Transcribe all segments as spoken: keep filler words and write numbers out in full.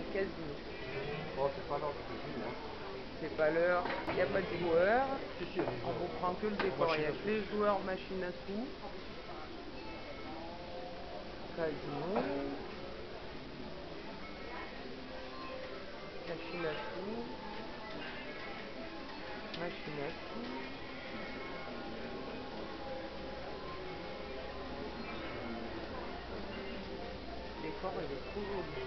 casino. Bon, c'est pas l'heure de cuisine, hein. C'est pas l'heure, il n'y a pas de joueurs. Si, si, il y a des On joueurs. vous prend que le décor. Il y a que les joueurs machine à sous. Casino. Machine à sous. Machine à sous. Le décor, il est trop joli.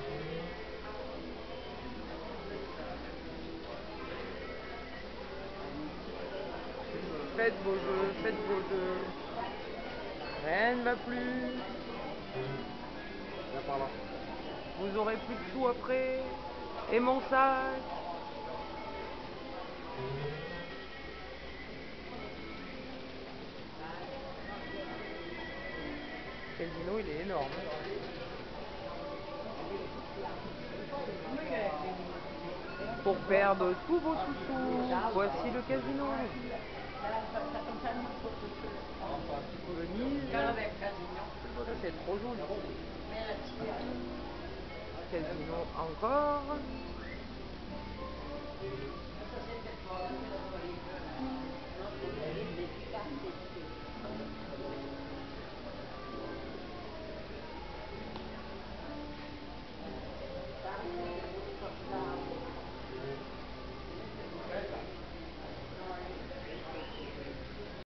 Faites vos jeux, faites vos jeux. Rien ne va plus. Viens par là. Vous aurez plus de sous après. Et mon sac. Le casino, il est énorme. Pour perdre tous vos sous-sous, voici le casino. Venise, ça c'est trop joli. Casino encore.